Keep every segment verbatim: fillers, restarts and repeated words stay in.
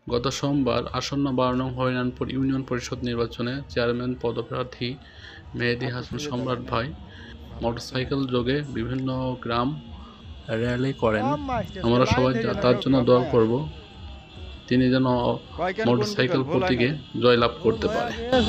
গত সোমবার আসন্ন বারো নং হরিনানপুর ইউনিয়ন পরিষদ নির্বাচনে চেয়ারম্যান পদপ্রার্থী মেহেদী হাসান সম্রাট ভাই মোটরসাইকেল যোগে বিভিন্ন গ্রাম র্যালি করেন। আমরা সবাই তার জন্য দোয়া করব, তিনি যেন মোটরসাইকেল প্রতীকে জয়লাভ করতে পারে।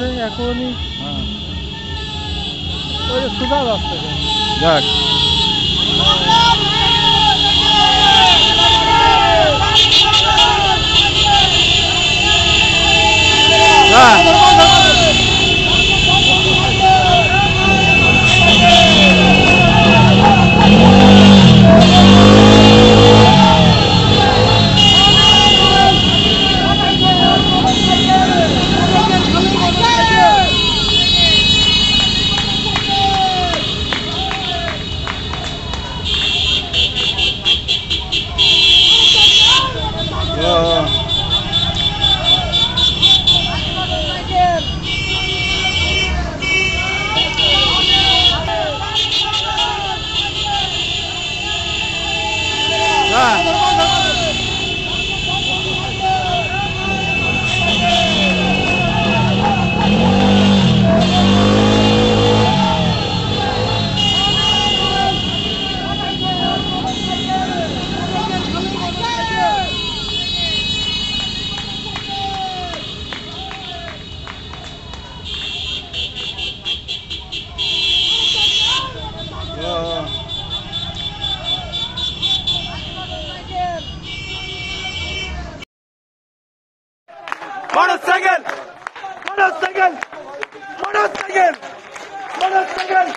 Motorcycle! Motorcycle! Motorcycle! Motorcycle!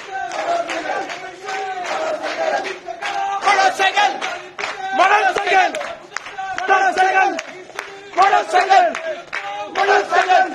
Motorcycle! Motorcycle! Motorcycle! Motorcycle! Motorcycle!